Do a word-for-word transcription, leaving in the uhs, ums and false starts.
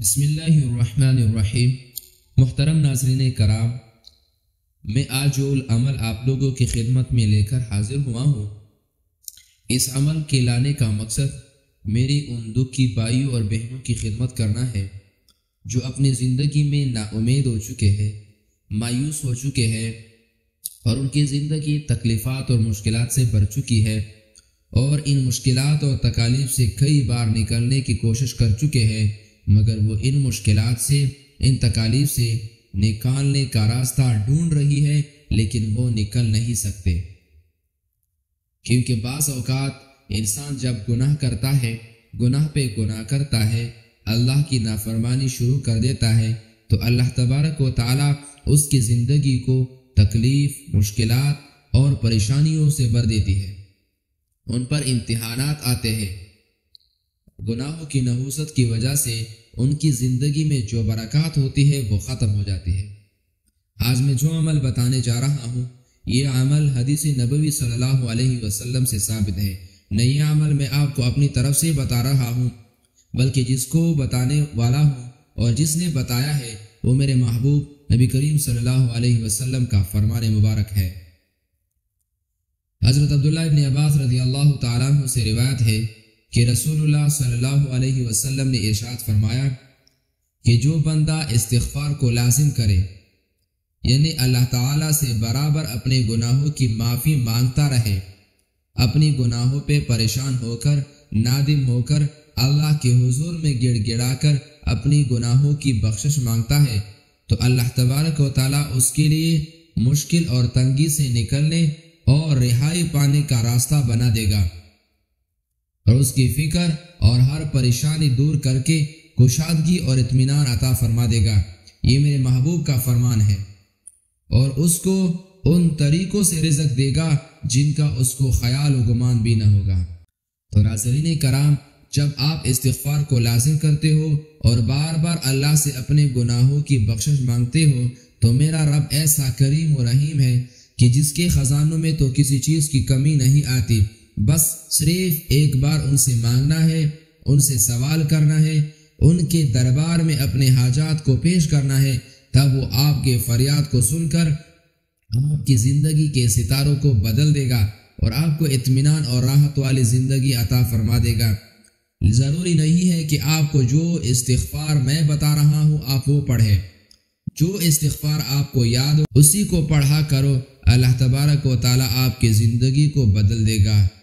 بسم اللہ الرحمن الرحیم۔ محترم ناظرین کرام، میں آج جو عمل آپ لوگوں کی خدمت میں لے کر حاضر ہوا ہوں، اس عمل کے لانے کا مقصد میری ان دکھی بھائیوں اور بہنوں کی خدمت کرنا ہے جو اپنی زندگی میں نا امید ہو چکے ہیں، مایوس ہو چکے ہیں اور ان کی زندگی تکلیفات اور مشکلات سے بھر چکی ہے، اور ان مشکلات اور تکالیف سے کئی بار نکلنے کی کوشش کر چکے ہیں، مگر وہ ان مشکلات سے، ان تکالیف سے نکالنے کا راستہ ڈھونڈ رہی ہے، لیکن وہ نکل نہیں سکتے، کیونکہ بعض اوقات انسان جب گناہ کرتا ہے، گناہ پہ گناہ کرتا ہے، اللہ کی نافرمانی شروع کر دیتا ہے، تو اللہ تبارک و تعالی اس کی زندگی کو تکلیف، مشکلات اور پریشانیوں سے بھر دیتی ہے، ان پر امتحانات آتے ہیں۔ گناہوں کی نحوست کی وجہ سے ان کی زندگی میں جو برکات ہوتی ہے وہ ختم ہو جاتی ہے۔ آج میں جو عمل بتانے جا رہا ہوں، یہ عمل حدیث نبوی صلی اللہ علیہ وسلم سے ثابت ہے، نہ یہ عمل میں آپ کو اپنی طرف سے بتا رہا ہوں، بلکہ جس کو بتانے والا ہوں اور جس نے بتایا ہے وہ میرے محبوب نبی کریم صلی اللہ علیہ وسلم کا فرمان مبارک ہے۔ حضرت عبداللہ ابن عباس رضی اللہ تعالیٰ عنہ سے روایت ہے کہ رسول اللہ صلی اللہ علیہ وسلم نے ارشاد فرمایا کہ جو بندہ استغفار کو لازم کرے، یعنی اللہ تعالیٰ سے برابر اپنے گناہوں کی معافی مانگتا رہے، اپنی گناہوں پہ پریشان ہو کر، نادم ہو کر، اللہ کے حضور میں گڑ گڑا کر اپنی گناہوں کی بخشش مانگتا ہے، تو اللہ تبارک و تعالیٰ اس کے لیے مشکل اور تنگی سے نکلنے اور رہائی پانے کا راستہ بنا دے گا، اور اس کی فکر اور ہر پریشانی دور کر کے کشادگی اور اطمینان عطا فرما دے گا۔ یہ میرے محبوب کا فرمان ہے، اور اس کو ان طریقوں سے رزق دے گا جن کا اس کو خیال و گمان بھی نہ ہوگا۔ تو ناظرین کرام، جب آپ استغفار کو لازم کرتے ہو اور بار بار اللہ سے اپنے گناہوں کی بخشش مانگتے ہو، تو میرا رب ایسا کریم و رحیم ہے کہ جس کے خزانوں میں تو کسی چیز کی کمی نہیں آتی، بس صرف ایک بار ان سے مانگنا ہے، ان سے سوال کرنا ہے، ان کے دربار میں اپنے حاجات کو پیش کرنا ہے، تب وہ آپ کے فریاد کو سن کر آپ کی زندگی کے ستاروں کو بدل دے گا اور آپ کو اطمینان اور راحت والی زندگی عطا فرما دے گا۔ ضروری نہیں ہے کہ آپ کو جو استغفار میں بتا رہا ہوں آپ وہ پڑھیں، جو استغفار آپ کو یاد ہو اسی کو پڑھا کرو، اللہ تبارک و تعالیٰ آپ کی زندگی کو بدل دے گا۔